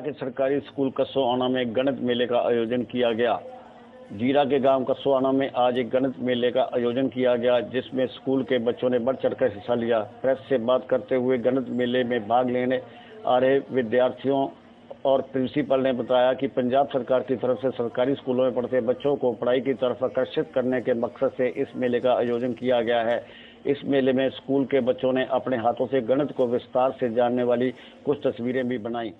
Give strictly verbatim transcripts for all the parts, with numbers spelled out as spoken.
के सरकारी स्कूल कसोआना में गणित मेले का आयोजन किया गया। जीरा के गांव कसोआना में आज एक गणित मेले का आयोजन किया गया, जिसमें स्कूल के बच्चों ने बढ़ चढ़कर हिस्सा लिया। प्रेस से बात करते हुए गणित मेले में भाग लेने आ रहे विद्यार्थियों और प्रिंसिपल ने बताया कि पंजाब सरकार की तरफ से सरकारी स्कूलों में पढ़ते बच्चों को पढ़ाई की तरफ आकर्षित करने के मकसद से इस मेले का आयोजन किया गया है। इस मेले में स्कूल के बच्चों ने अपने हाथों से गणित को विस्तार से जानने वाली कुछ तस्वीरें भी बनाई।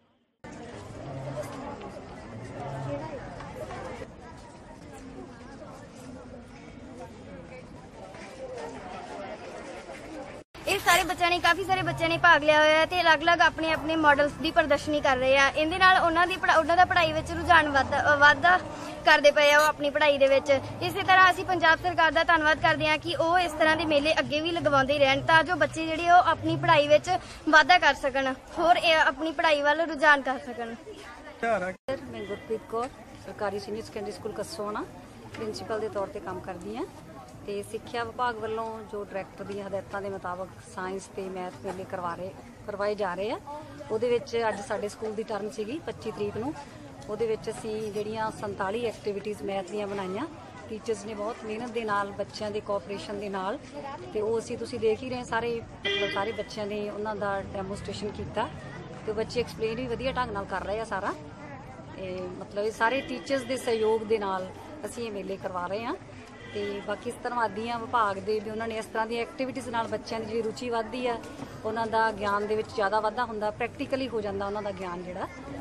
ਇਹ ਸਾਰੇ ਬੱਚਿਆਂ ਨੇ ਕਾਫੀ ਸਾਰੇ ਬੱਚਿਆਂ ਨੇ ਭਾਗ ਲਿਆ ਹੋਇਆ ਤੇ ਅਲੱਗ-ਅਲੱਗ ਆਪਣੇ ਆਪਣੇ ਮਾਡਲਸ ਦੀ ਪ੍ਰਦਰਸ਼ਨੀ ਕਰ ਰਹੇ ਆ। ਇਹਦੇ ਨਾਲ ਉਹਨਾਂ ਦੀ ਉਹਨਾਂ ਦਾ ਪੜ੍ਹਾਈ ਵਿੱਚ ਰੁਝਾਨ ਵਾਧਾ ਕਰਦੇ ਪਏ ਆ ਉਹ ਆਪਣੀ ਪੜ੍ਹਾਈ ਦੇ ਵਿੱਚ। ਇਸੇ ਤਰ੍ਹਾਂ ਅਸੀਂ ਪੰਜਾਬ ਸਰਕਾਰ ਦਾ ਧੰਨਵਾਦ ਕਰਦੇ ਹਾਂ ਕਿ ਉਹ ਇਸ ਤਰ੍ਹਾਂ ਦੇ ਮੇਲੇ ਅੱਗੇ ਵੀ ਲਗਵਾਉਂਦੇ ਰਹਿਣ ਤਾਂ ਜੋ ਬੱਚੇ ਜਿਹੜੇ ਉਹ ਆਪਣੀ ਪੜ੍ਹਾਈ ਵਿੱਚ ਵਾਧਾ ਕਰ ਸਕਣ, ਹੋਰ ਆਪਣੀ ਪੜ੍ਹਾਈ ਵੱਲ ਰੁਝਾਨ ਕਰ ਸਕਣ। मैं गुरप्रीत कौर सरकारी senior secondary school Kasoana principal के तौर पर काम करती हाँ। तो सिक्ख्या विभाग वालों जो डायरैक्टर दी हदायतों के मुताबिक साइंस ते मैथ मेले करवा रहे करवाए जा रहे हैं। उहदे विच अज साडे स्कूल की टर्न सीगी पच्ची तरीक नूं। उहदे विच असीं जिहड़ियां संताली एक्टिविटीज़ मैथ दीयां बनाईयां। टीचर्स ने बहुत मेहनत के नाल बच्चों के कोऑपरेशन के नाल ते ओह असीं तुसीं देख ही रहे सारे मतलब सारे बच्चों ने उन्हां दा डेमोस्ट्रेशन किया। तो बच्चे एक्सप्लेन भी वधिया ढंग नाल कर रहे हैं सारा। ते मतलब सारे टीचर्स के सहयोग के नाल असीं ये मेले करवा रहे हैं। तो बाकी इस धन्नवादी हाँ विभाग के भी उन्होंने इस तरह की एक्टिविटीज़ नाल बच्चों की जी रुचि वधदी है, उन्हों का ज्ञान दे विच ज़्यादा वाधा हुंदा, प्रैक्टिकली हो जाता उन्हों का ज्ञान जिहड़ा।